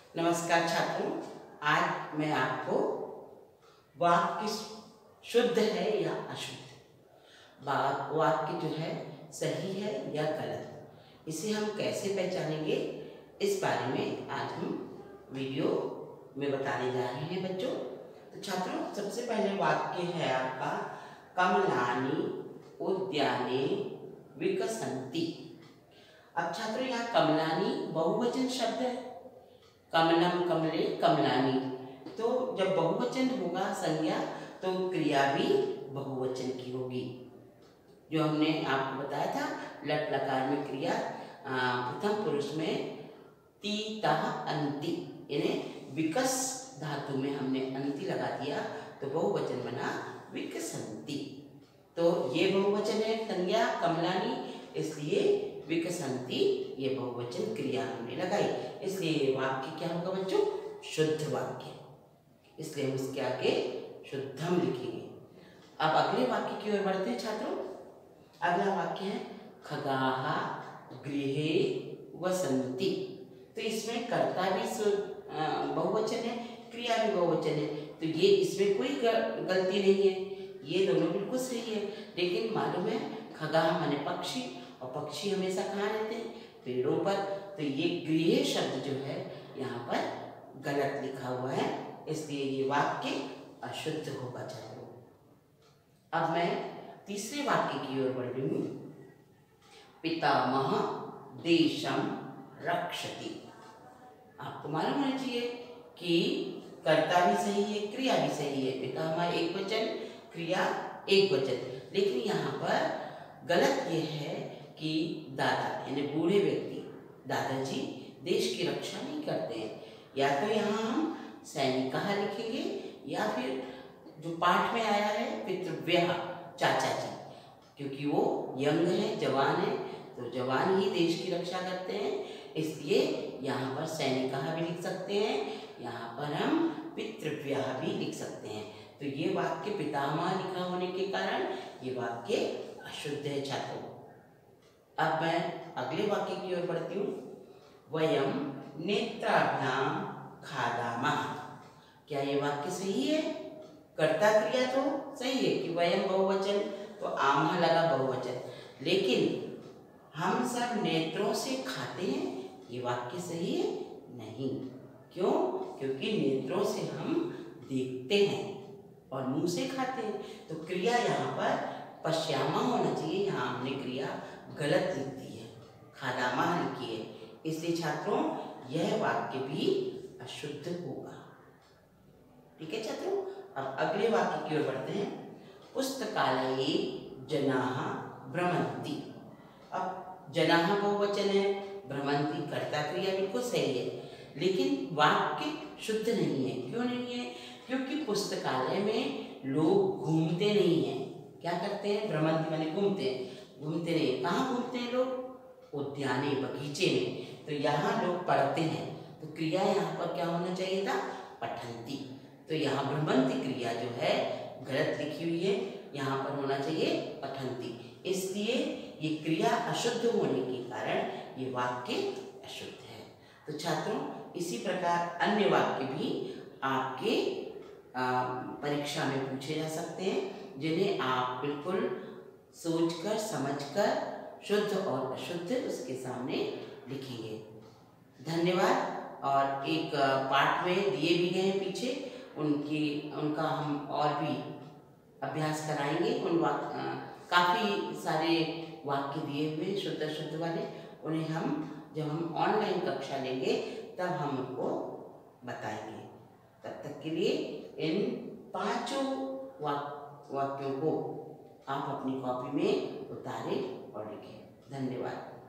नमस्कार छात्रों, आज मैं आपको वाक्य शुद्ध है या अशुद्ध, वाक्य जो है सही है या गलत, इसे हम कैसे पहचानेंगे, इस बारे में आज हम वीडियो में बताने जा रहे हैं बच्चों। तो छात्रों, सबसे पहले वाक्य है आपका कमलानि उद्याने विकसन्ति। अब छात्रों, यहाँ कमलानि बहुवचन शब्द है, कमलम कमले कमलानी। तो जब बहुवचन होगा संज्ञा तो क्रिया भी बहुवचन की होगी। जो हमने आपको बताया था लट लकार में क्रिया प्रथम पुरुष में ती तः अंति, यानी विकस धातु में हमने अंति लगा दिया तो बहुवचन बना विकसन्ति। तो ये बहुवचन है संज्ञा कमलानी, इसलिए विकसन्ति ये बहुवचन क्रिया हमने लगाई, इसलिए वाक्य क्या होगा बच्चों? शुद्ध वाक्य। इसलिए हम इसके आगे शुद्धम लिखेंगे। अब अगले वाक्य की ओर बढ़ते हैं छात्रों। अगला वाक्य है खगाः गृहे वसन्ति। तो इसमें कर्ता भी बहुवचन है, क्रिया भी बहुवचन है, तो ये इसमें कोई गलती नहीं है, ये दोनों बिल्कुल सही है। लेकिन मालूम है खगाः माने पक्षी, और पक्षी हमेशा कहाँ रहते हैं? पेड़ों पर। तो ये गृह शब्द जो है यहाँ पर गलत लिखा हुआ है, इसलिए ये वाक्य अशुद्ध होगा छात्रों। अब मैं तीसरे वाक्य की ओर बढ़ रही हूँ। पितामह देशम रक्षति। आपको मालूम होना चाहिए कि कर्ता भी सही है, क्रिया भी सही है। पितामह एक वचन, क्रिया एक वचन, लेकिन यहाँ पर गलत ये है कि दादा यानी बूढ़े व्यक्ति, दादाजी देश की रक्षा नहीं करते हैं। या तो यहाँ हम सैनिकः लिखेंगे, या फिर जो पाठ में आया है पितृव्यः चाचा जी, क्योंकि वो यंग है, जवान है, तो जवान ही देश की रक्षा करते हैं, इसलिए यहाँ पर सैनिकः भी लिख सकते हैं, यहाँ पर हम पितृव्यः भी लिख सकते हैं। तो ये वाक्य पितामह लिखा होने के कारण ये वाक्य अशुद्ध है छात्रों। अब मैं अगले वाक्य की ओर बढ़ती हूँ। वयम नेत्राभ्याम खादामः। क्या ये वाक्य सही है? कर्ता क्रिया तो सही है कि वयम बहुवचन, तो आमः लगा बहुवचन, लेकिन हम सब नेत्रों से खाते हैं, ये वाक्य सही है? नहीं। क्यों? क्योंकि नेत्रों से हम देखते हैं और मुंह से खाते हैं, तो क्रिया यहाँ पर पश्यामा होना चाहिए, यहाँ हमने क्रिया गलत लिख दी है, खादामः लिखी है, इसलिए छात्रों यह वाक्य भी अशुद्ध होगा। ठीक है छात्रों। अब अगले वाक्य की ओर बढ़ते हैं। पुस्तकालये जनाः भ्रमन्ति। अब जनाः बहुवचन है, भ्रमन्ति कर्ता क्रिया बिल्कुल सही है, लेकिन वाक्य शुद्ध नहीं है। क्यों नहीं है? क्योंकि पुस्तकालय में लोग घूमते नहीं हैं। क्या करते हैं? भ्रमन्ति माने घूमते हैं, घूमते नहीं। कहाँ घूमते हैं लोग? उद्याने बगीचे में। तो यहाँ लोग पढ़ते हैं, तो क्रिया यहाँ पर क्या होना चाहिए था? पठन्ति। तो यहाँ भ्रमन्ति क्रिया जो है गलत लिखी हुई है, यहाँ पर होना चाहिए पठन्ति, इसलिए ये क्रिया अशुद्ध होने के कारण ये वाक्य अशुद्ध है। तो छात्रों, इसी प्रकार अन्य वाक्य भी आपके परीक्षा में पूछे जा सकते हैं, जिन्हें आप बिल्कुल सोचकर समझकर शुद्ध और अशुद्ध उसके सामने लिखेंगे। धन्यवाद। और एक पाठ में दिए भी गए पीछे, उनका हम और भी अभ्यास कराएंगे। काफ़ी सारे वाक्य दिए हुए शुद्ध अशुद्ध वाले, उन्हें हम जब हम ऑनलाइन कक्षा लेंगे तब हम उनको बताएंगे। तब तक के लिए इन 5 वाक्यों को आप अपनी कॉपी में उतारें और लिखें। धन्यवाद।